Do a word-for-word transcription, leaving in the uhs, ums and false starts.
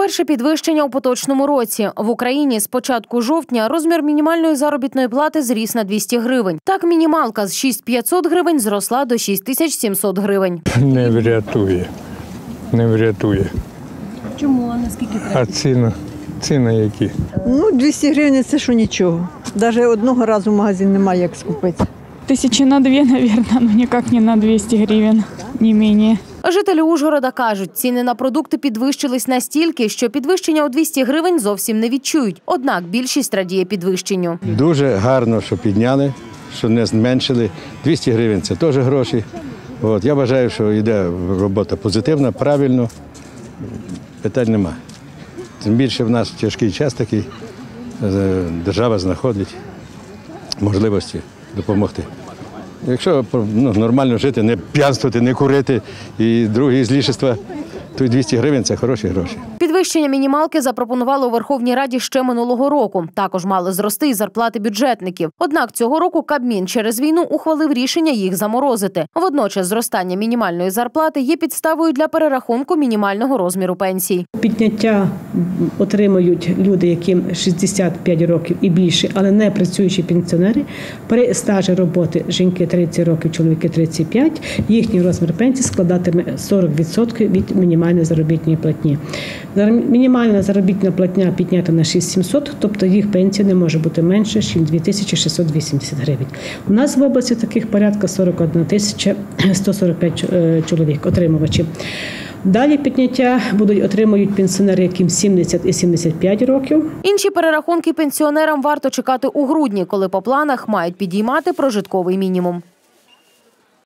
Перше підвищення у поточному році. В Україні з початку жовтня розмір мінімальної заробітної плати зріс на двісті гривень. Так, мінімалка з шість тисяч п'ятсот гривень зросла до шість тисяч сімсот гривень. Не врятує. Не врятує. Чому? А наскільки треба? А ціна? Ціна які? Ну, двісті гривень – це що нічого. Навіть одного разу в магазин немає як скупити. Тисячі на дві, мабуть, але ніяк не на двісті гривень, не менше. Жителі Ужгорода кажуть, ціни на продукти підвищились настільки, що підвищення у двісті гривень зовсім не відчують. Однак більшість радіє підвищенню. Дуже гарно, що підняли, що не зменшили. двісті гривень – це теж гроші. От, я вважаю, що йде робота позитивна, правильно, питань нема. Тим більше в нас тяжкий час такий, держава знаходить можливості допомогти. Якщо ну, нормально жити, не п'янствувати, не курити і другі злішества, то й двісті гривень – це хороші гроші. Підвищення мінімалки запропонували у Верховній Раді ще минулого року. Також мали зрости й зарплати бюджетників. Однак цього року Кабмін через війну ухвалив рішення їх заморозити. Водночас зростання мінімальної зарплати є підставою для перерахунку мінімального розміру пенсій. Підняття отримують люди, яким шістдесят п'ять років і більше, але не працюючі пенсіонери. При стажі роботи жінки тридцять років, чоловіки тридцять п'ять, їхній розмір пенсії складатиме сорок відсотків від мінімальної заробітної платні. Мінімальна заробітна платня піднята на шість тисяч сімсот, тобто їх пенсія не може бути менше, ніж дві тисячі шістсот вісімдесят гривень. У нас в області таких порядка сорок одна тисяча сто сорок п'ять чоловік отримувачів. Далі підняття будуть отримують пенсіонери, яким сімдесят і сімдесят п'ять років. Інші перерахунки пенсіонерам варто чекати у грудні, коли по планах мають підіймати прожитковий мінімум.